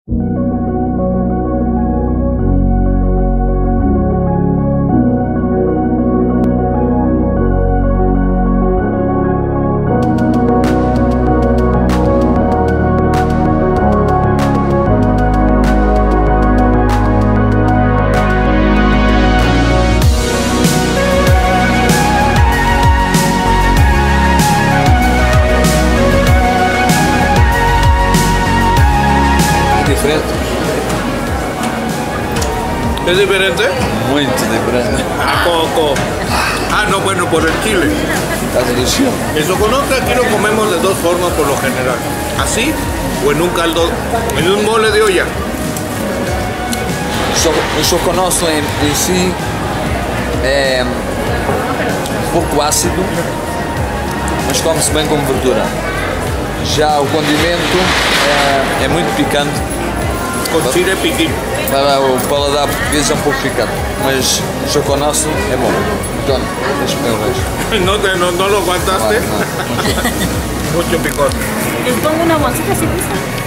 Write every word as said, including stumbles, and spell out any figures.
Diferente. ¿Es diferente? Muy diferente. ¿A poco? Ah, no, bueno, por el chile. Está delicioso. El soconostle aquí lo comemos de dos formas por lo general. Así o en un caldo, en un mole de olla. O soconostle em, em si é um pouco ácido, mas come-se bem com verdura. Já o condimento é, é muito picante. Con chile piquín. Para o paladar português é um pouco picante, mas o soconostle é bom. Então, deixa-me o resto. ¿No, te, no, no lo aguantaste? Ah, no, no. Mucho picor. Les pongo una bolsita si gusta.